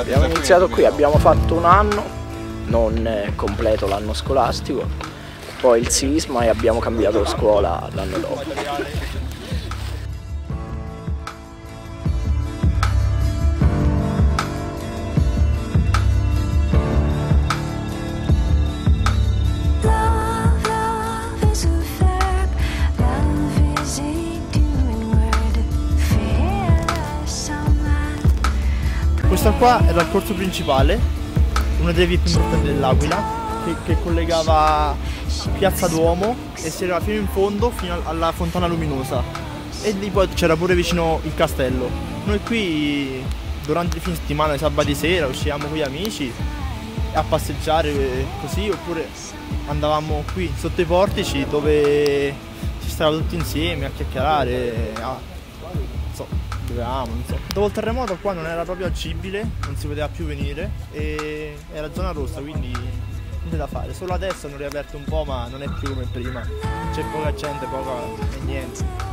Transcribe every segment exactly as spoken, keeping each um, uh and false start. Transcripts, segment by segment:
abbiamo iniziato qui, abbiamo fatto un anno, non completo l'anno scolastico, poi il sisma e abbiamo cambiato scuola l'anno dopo. Questo qua era il corso principale, una delle vie più importanti dell'Aquila, che, che collegava Piazza Duomo e si arrivava fino in fondo, fino alla Fontana Luminosa. E lì poi c'era pure vicino il castello. Noi qui durante il fine settimana, i sabati sera, uscivamo con gli amici a passeggiare così, oppure andavamo qui sotto i portici dove ci stavamo tutti insieme a chiacchierare, a, non so, dovevamo, non so. Dopo il terremoto qua non era proprio agibile, non si poteva più venire e era zona rossa, quindi niente da fare. Solo adesso hanno riaperto un po', ma non è più come prima. C'è poca gente, poca e niente.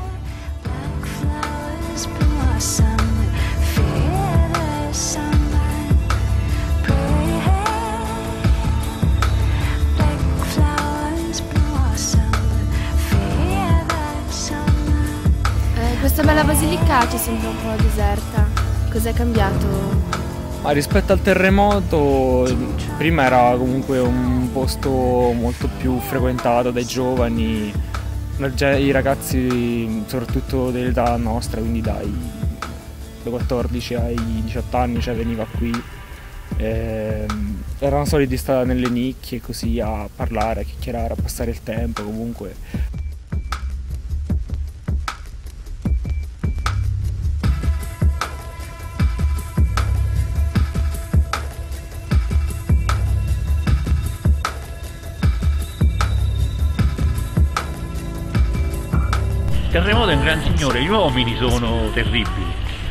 Questa bella Basilicata ci sembra un po' deserta. Cos'è cambiato? Ma rispetto al terremoto, prima era comunque un posto molto più frequentato dai giovani, i ragazzi soprattutto dell'età nostra, quindi dai, dai quattordici ai diciotto anni, cioè veniva qui. Eh, erano soliti stare nelle nicchie così a parlare, a chiacchierare, a passare il tempo comunque. Il terremoto è un gran signore, gli uomini sono terribili.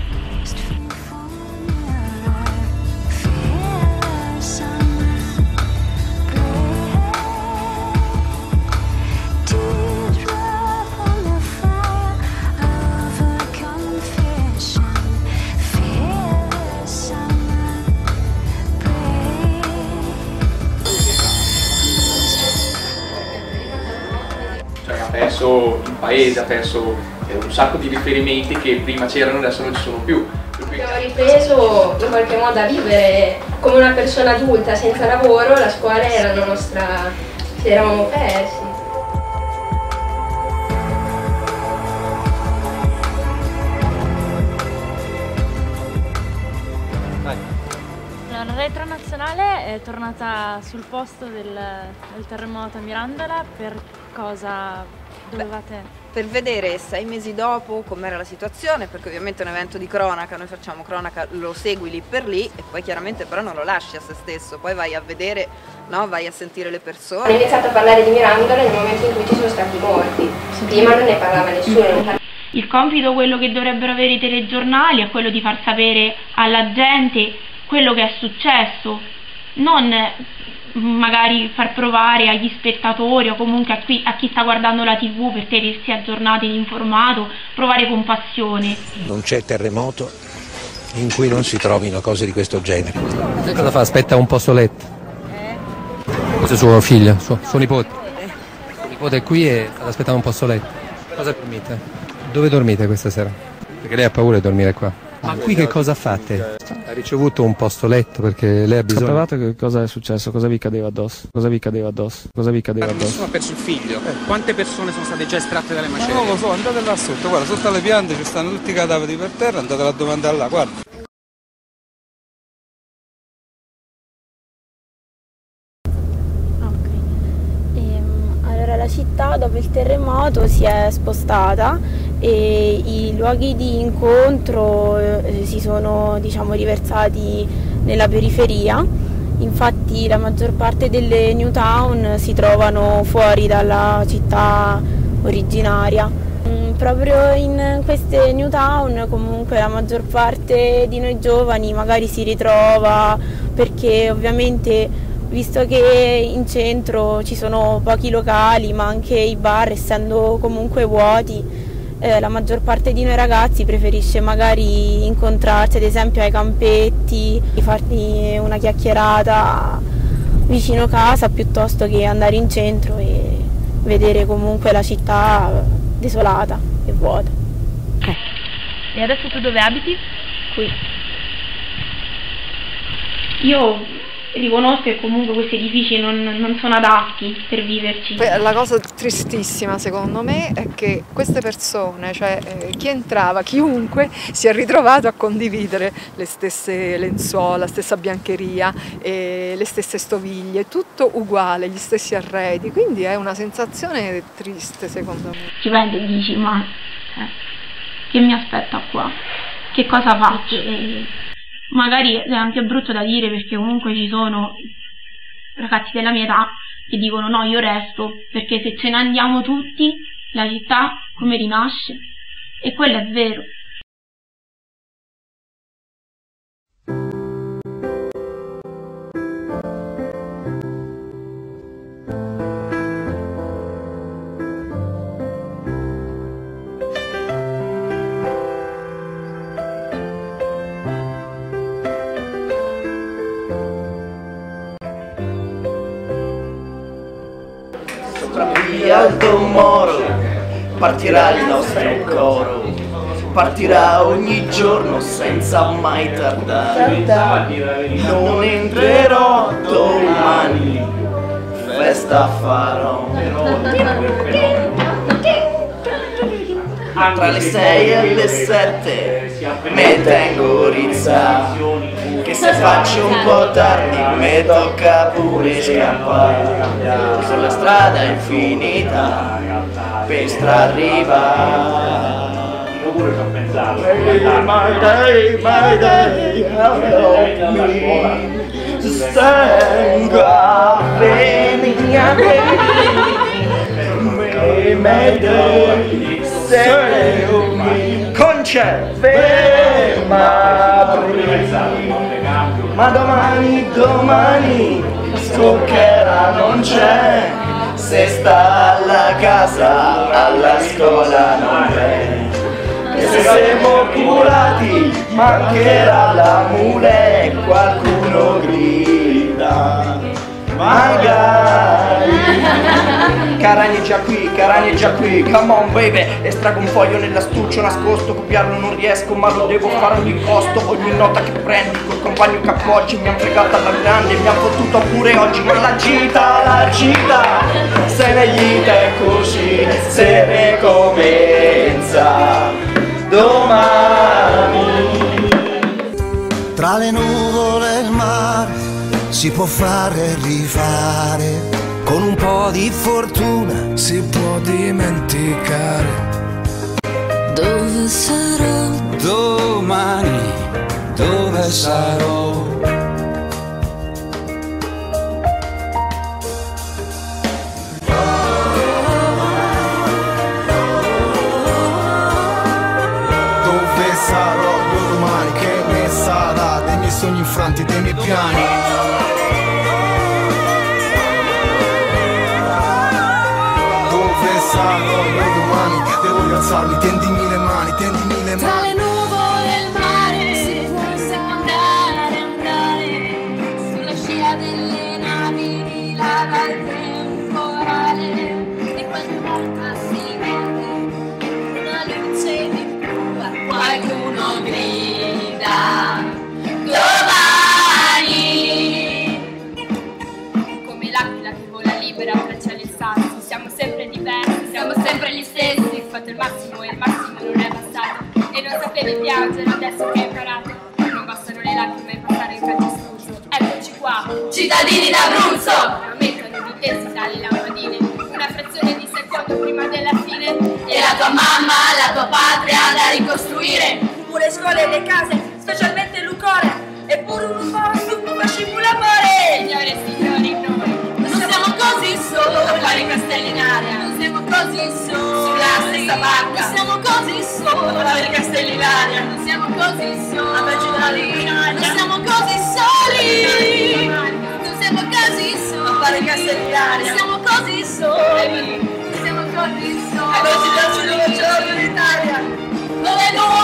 Ha perso il paese, ha perso eh, un sacco di riferimenti che prima c'erano e adesso non ci sono più. Abbiamo ripreso in qualche modo a vivere come una persona adulta senza lavoro, la scuola era la nostra... ci eravamo persi. La Retro Nazionale è tornata sul posto del, del terremoto a Mirandola. Per cosa dovevate? Beh, per vedere sei mesi dopo com'era la situazione, perché ovviamente è un evento di cronaca, noi facciamo cronaca, lo segui lì per lì e poi chiaramente però non lo lasci a se stesso, poi vai a vedere, no? Vai a sentire le persone. Ho iniziato a parlare di Mirandola nel momento in cui ci sono stati morti, prima non ne parlava nessuno. Il compito, quello che dovrebbero avere i telegiornali, è quello di far sapere alla gente quello che è successo, non magari far provare agli spettatori o comunque a chi, a chi sta guardando la tivù per tenersi aggiornato ed informato, provare compassione. Non c'è terremoto in cui non si trovino cose di questo genere. E cosa fa? Aspetta un posto letto? Eh? Questo è suo figlio, suo, suo nipote. Eh. Suo nipote è qui e sta aspettando un posto letto. Cosa dormite? Dove dormite questa sera? Perché lei ha paura di dormire qua. Ma qui che cosa fate? Ha ricevuto un posto letto perché lei ha bisogno. Sapevate che cosa è successo? Cosa vi cadeva addosso? Cosa vi cadeva addosso? Cosa vi cadeva addosso? Nessuno ha perso il figlio. Eh. Quante persone sono state già estratte dalle macerie? Ma non lo so, andate là sotto, guarda, sotto alle piante ci stanno tutti i cadaveri per terra, andate a domandare là, guarda. La città dopo il terremoto si è spostata e i luoghi di incontro eh, si sono, diciamo, riversati nella periferia. Infatti la maggior parte delle new town si trovano fuori dalla città originaria. Mm, proprio in queste new town comunque la maggior parte di noi giovani magari si ritrova, perché ovviamente, visto che in centro ci sono pochi locali, ma anche i bar, essendo comunque vuoti, eh, la maggior parte di noi ragazzi preferisce magari incontrarsi ad esempio ai campetti, farti una chiacchierata vicino casa piuttosto che andare in centro e vedere comunque la città desolata e vuota. E adesso tu dove abiti? Qui. Io riconosco che comunque questi edifici non, non sono adatti per viverci. La cosa tristissima secondo me è che queste persone, cioè eh, chi entrava, chiunque, si è ritrovato a condividere le stesse lenzuola, la stessa biancheria, eh, le stesse stoviglie, tutto uguale, gli stessi arredi, quindi è una sensazione triste secondo me. Ci prendi e dici, ma eh, che mi aspetta qua? Che cosa faccio? Magari è anche brutto da dire perché comunque ci sono ragazzi della mia età che dicono no, io resto perché se ce ne andiamo tutti la città come rinasce, e quello è vero. Via Alto Moro partirà il nostro coro, partirà ogni giorno senza mai tardare. Non entrerò domani, festa farò. Tra le sei e le sette me tengo rizza, che se faccio un po' tardi me tocca pure scappare. Sulla strada infinita per strarriva. Io pure ci ho pensato. My day, my day, help me. Sostenga venia me, my day. Conce, ferma ma domani, domani Zucchera non c'è, se sta alla casa, alla scuola non c'è. E se siamo curati mancherà la mule e qualcuno grida magari. Carani è già qui, Carani è già qui, come on baby. Estrago un foglio nell'astuccio nascosto, copiarlo non riesco ma lo devo fare a ogni costo. Ogni nota che prendi col compagno che appoggi mi han fregato alla grande, mi han fottuto pure oggi. Ma la gita, la gita, se ne gita è così, se ricomincia domani. Tra le nuvole e il mare si può fare e rifare, con un po' di fortuna si può dimenticare. Dove sarò? Domani, dove sarò? Dove sarò domani, che ne sarà dei miei sogni infranti, dei miei piani? Sarò io domani, devo rialzarmi, tendimi le mani, tendimi le mani. Tra le nuvole e il mare si può andare, andare, sulla scia delle navi di lava il temporale, e qualche volta si vede una luce di più, qualcuno grida domani. Come l'aquila che vola libera tra cieli e sassi, siamo sempre diversi. Siamo sempre gli stessi, fate il massimo e il massimo non è bastato. E non sapevi piangere adesso che hai imparato. Non bastano le lacrime per fare il canto scuso. Eccoci qua, cittadini d'Abruzzo! Aumentano di intensità le lampadine, una frazione di secondo prima della fine. E la tua mamma, la tua patria da ricostruire. Pure scuole e le case, specialmente Lucore. Eppure un po' su come scivola amore. Signore e signori, noi non siamo così soli, fare castelli in aria. Non siamo così soli, sulla stessa barca. Non siamo così soli, fare castelli in aria. Non siamo così soli, a Baggio non siamo così soli. Non siamo così soli, a fare castelli in aria. Non siamo così soli. Non siamo più a Cristo. E non ci piace dove c'è l'Italia. Dove noi